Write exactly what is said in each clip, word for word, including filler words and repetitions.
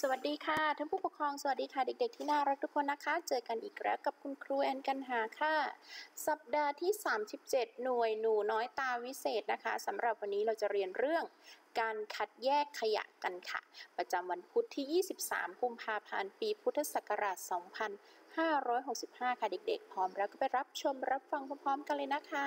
สวัสดีค่ะท่านผู้ปกครองสวัสดีค่ะเด็กๆที่น่ารักทุกคนนะคะเจอกันอีกแล้วกับคุณครูแอนกันหาค่ะสัปดาห์ที่สามสิบเจ็ดหน่วยหนูน้อยตาวิเศษนะคะสำหรับวันนี้เราจะเรียนเรื่องการคัดแยกขยะกันค่ะประจำวันพุธที่ยี่สิบสามกุมภาพันธ์ปีพุทธศักราชสองพันห้าร้อยหกสิบห้าค่ะเด็กๆพร้อมแล้วก็ไปรับชมรับฟังพร้อมๆกันเลยนะคะ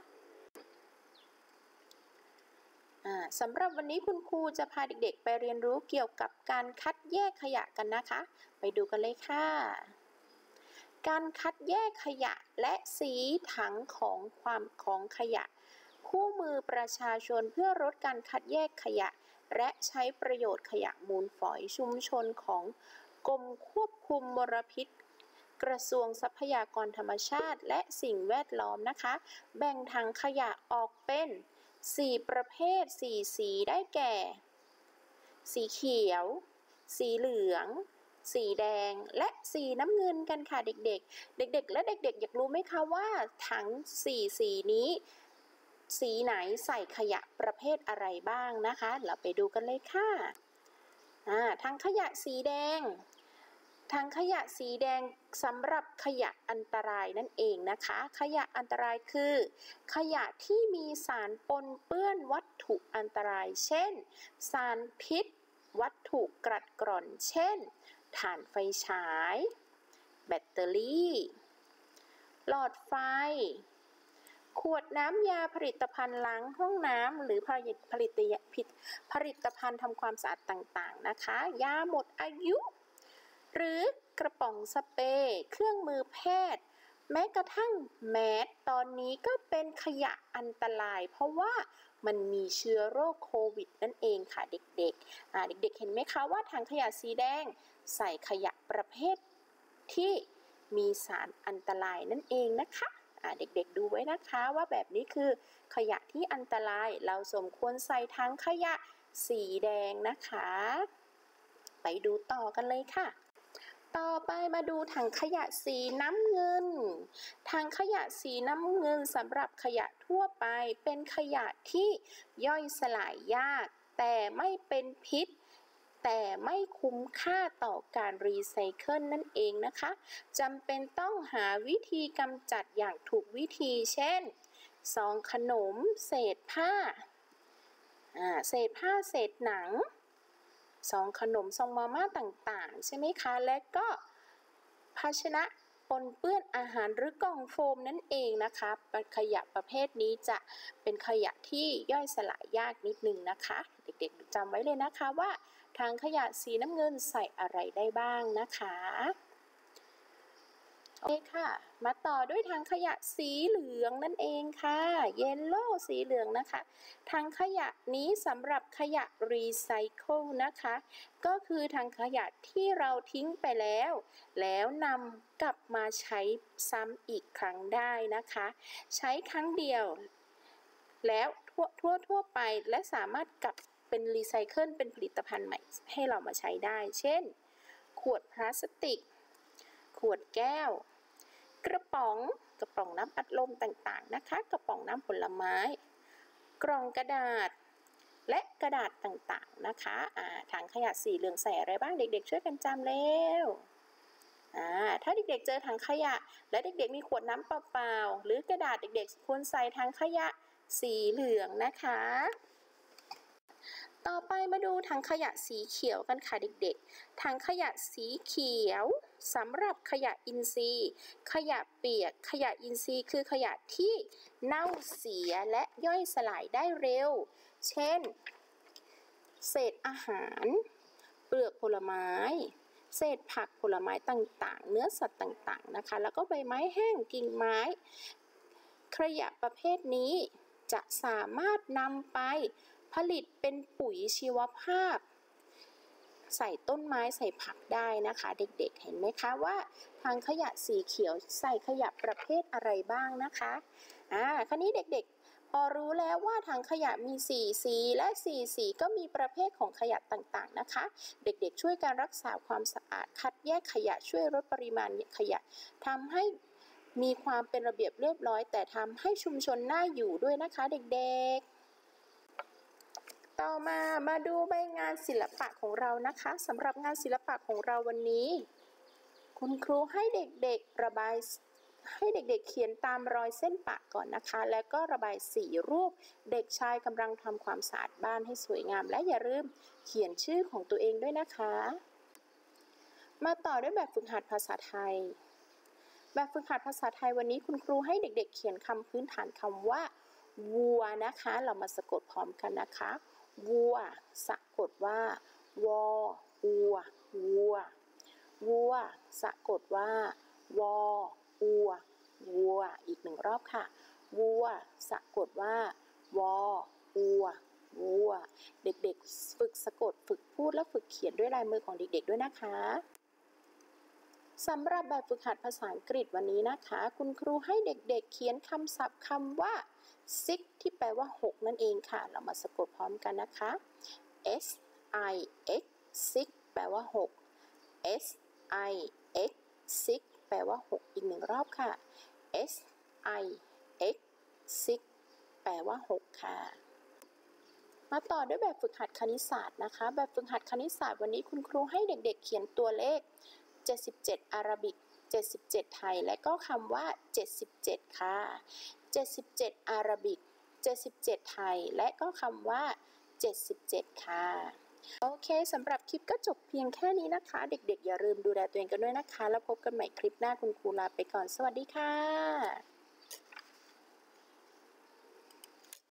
สำหรับวันนี้คุณครูจะพาเด็กๆไปเรียนรู้เกี่ยวกับการคัดแยกขยะกันนะคะไปดูกันเลยค่ะการคัดแยกขยะและสีถังของความของขยะคู่มือประชาชนเพื่อลดการคัดแยกขยะและใช้ประโยชน์ขยะมูลฝอยชุมชนของกรมควบคุมมลพิษกระทรวงทรัพยากรธรรมชาติและสิ่งแวดล้อมนะคะแบ่งถังขยะออกเป็นสี่ประเภทสี่สีได้แก่สีเขียวสีเหลืองสีแดงและสีน้ำเงินกันค่ะเด็กๆเด็กๆและเด็กๆอยากรู้ไหมคะว่าถังสี่สีนี้สีไหนใส่ขยะประเภทอะไรบ้างนะคะเราไปดูกันเลยค่ะอ่าถังขยะสีแดงถังขยะสีแดงสำหรับขยะอันตรายนั่นเองนะคะขยะอันตรายคือขยะที่มีสารปนเปื้อนวัตถุอันตรายเช่นสารพิษวัตถุกัดกร่อนเช่นถ่านไฟฉายแบตเตอรี่หลอดไฟขวดน้ำยาผลิตภัณฑ์ล้างห้องน้ำหรือผลิตผลิตผลิตภัณฑ์ทำความสะอาดต่างๆนะคะยาหมดอายุหรือกระป๋องสเปรย์เครื่องมือแพทย์แม้กระทั่งแมสตอนนี้ก็เป็นขยะอันตรายเพราะว่ามันมีเชื้อโรคโควิดนั่นเองค่ะเด็กๆอ่าเด็กๆเห็นไหมคะว่าถังขยะสีแดงใส่ขยะประเภทที่มีสารอันตรายนั่นเองนะคะอ่าเด็กๆดูไว้นะคะว่าแบบนี้คือขยะที่อันตรายเราสมควรใส่ถังขยะสีแดงนะคะไปดูต่อกันเลยค่ะต่อไปมาดูถังขยะสีน้ำเงินถังขยะสีน้ำเงินสำหรับขยะทั่วไปเป็นขยะที่ย่อยสลายยากแต่ไม่เป็นพิษแต่ไม่คุ้มค่าต่อการรีไซเคิลนั่นเองนะคะจำเป็นต้องหาวิธีกำจัดอย่างถูกวิธีเช่นซองขนมเศษผ้าอ่าเศษผ้าเศษหนังซองขนมซองมาม่าต่างๆใช่ไหมคะและก็ภาชนะปนเปื้อนอาหารหรือกล่องโฟมนั่นเองนะคะขยะประเภทนี้จะเป็นขยะที่ย่อยสลายยากนิดนึงนะคะเด็กๆจำไว้เลยนะคะว่าถังขยะสีน้ำเงินใส่อะไรได้บ้างนะคะโอเคค่ะมาต่อด้วยถังขยะสีเหลืองนั่นเองค่ะเยลโล่สีเหลืองนะคะถังขยะนี้สำหรับขยะรีไซเคิลนะคะก็คือถังขยะที่เราทิ้งไปแล้วแล้วนำกลับมาใช้ซ้ำอีกครั้งได้นะคะใช้ครั้งเดียวแล้วทั่วทั่วทั่วไปและสามารถกลับเป็นรีไซเคิลเป็นผลิตภัณฑ์ใหม่ให้เรามาใช้ได้เช่นขวดพลาสติกขวดแก้วกระป๋องกระป๋องน้ำอัดลมต่างๆนะคะกระป๋องน้ำผลไม้กล่องกระดาษและกระดาษต่างๆนะคะอ่าถังขยะสีเหลืองใส่อะไรบ้างเด็กๆช่วยกันจำเร็วอ่าถ้าเด็กๆเจอถังขยะและเด็กๆมีขวดน้ำเปล่าๆหรือกระดาษเด็กๆควรใส่ถังขยะสีเหลืองนะคะต่อไปมาดูถังขยะสีเขียวกันค่ะเด็กๆถังขยะสีเขียวสำหรับขยะอินทรีย์ขยะเปียกขยะอินทรีย์คือขยะที่เน่าเสียและย่อยสลายได้เร็วเช่นเศษอาหารเปลือกผลไม้เศษผักผลไม้ต่างๆเนื้อสัตว์ต่างๆนะคะแล้วก็ใบไม้แห้งกิ่งไม้ขยะประเภทนี้จะสามารถนำไปผลิตเป็นปุ๋ยชีวภาพใส่ต้นไม้ใส่ผักได้นะคะเด็กๆเห็นไหมคะว่าถังขยะสีเขียวใส่ขยะประเภทอะไรบ้างนะคะอ่าคราวนี้เด็กๆพอรู้แล้วว่าถังขยะมีสี่สีและสี่สีก็มีประเภทของขยะต่างๆนะคะเด็กๆช่วยการรักษาความสะอาดคัดแยกขยะช่วยลดปริมาณขยะทำให้มีความเป็นระเบียบเรียบร้อยแต่ทำให้ชุมชนน่าอยู่ด้วยนะคะเด็กๆต่อมามาดูใบงานศิลปะของเรานะคะสำหรับงานศิลปะของเราวันนี้คุณครูให้เด็กๆระบายให้เด็กๆเขียนตามรอยเส้นปะก่อนนะคะแล้วก็ระบายสีรูปเด็กชายกำลังทำความสะอาดบ้านให้สวยงามและอย่าลืมเขียนชื่อของตัวเองด้วยนะคะมาต่อด้วยแบบฝึกหัดภาษาไทยแบบฝึกหัดภาษาไทยวันนี้คุณครูให้เด็กๆเขียนคำพื้นฐานคำว่าวัวนะคะเรามาสะกดพร้อมกันนะคะวัวสะกดว่าวอวัววัววัวสะกดว่าวออัววัวอีกหนึ่งรอบค่ะวัวสะกดว่าวออัววัวเด็กๆฝึกสะกดฝึกพูดและฝึกเขียนด้วยลายมือของเด็กๆด้วยนะคะสำหรับแบบฝึกหัดภาษาอังกฤษวันนี้นะคะคุณครูให้เด็กๆเขียนคำศัพท์คำว่า six ที่แปลว่าหกนั่นเองค่ะเรามาสะกดพร้อมกันนะคะ s i x six แปลว่าหก s i x six แปลว่าหกอีกหนึ่งรอบค่ะ s i x six แปลว่าหกค่ะมาต่อด้วยแบบฝึกหัดคณิตศาสตร์นะคะแบบฝึกหัดคณิตศาสตร์วันนี้คุณครูให้เด็กๆเขียนตัวเลขเจ็ดสิบเจ็ดอาราบิกเจ็ดสิบเจ็ดไทยและก็คำว่าเจ็ดสิบเจ็ดค่ะเจ็ดสิบเจ็ดอาราบิกเจ็ดสิบเจ็ดไทยและก็คำว่าเจ็ดสิบเจ็ดค่ะโอเคสำหรับคลิปก็จบเพียงแค่นี้นะคะเด็กๆอย่าลืมดูแลตัวเองกันด้วยนะคะแล้วพบกันใหม่คลิปหน้าคุณครูลาไปก่อนสวัสดีค่ะ